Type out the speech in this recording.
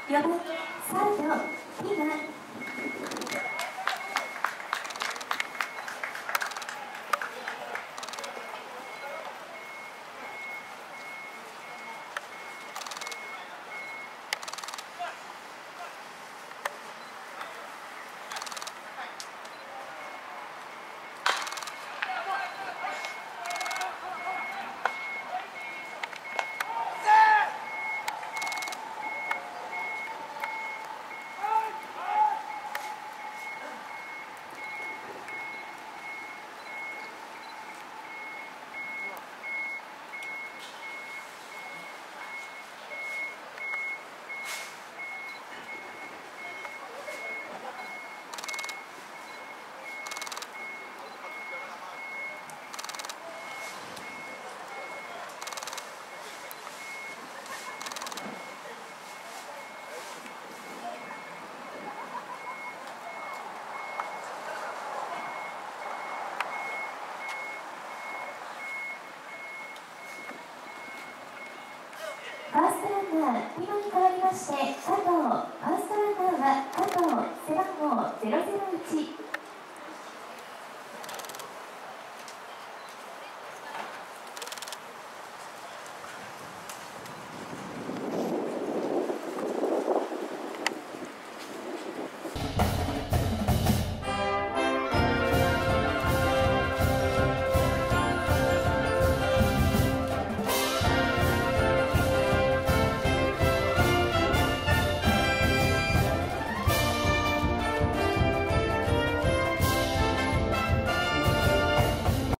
4番サードティガ。ファーストランナー、今に変わりまして、加藤。ファーストランナーは加藤、背番号001。